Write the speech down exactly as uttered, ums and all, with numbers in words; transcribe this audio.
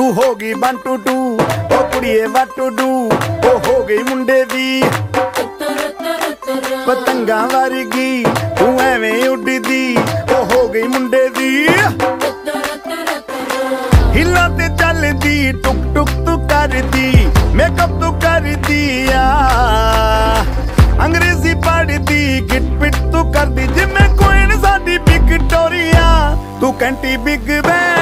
तू हो गई वन टू टू ओ कुड़िए व्हाट टू डू ओ हो गई मुंडे दी पतंगा वर्गी तू एवें उड़दी ओ हो गई मुंडे दी हिला ते चलदी टुक टुक तू करदी मेकअप तू करदी आ अंग्रेजी पढ़दी गिट पिट तू करदी जिमें कोई साडी विक्टोरिया तू कैंटी बिग बैन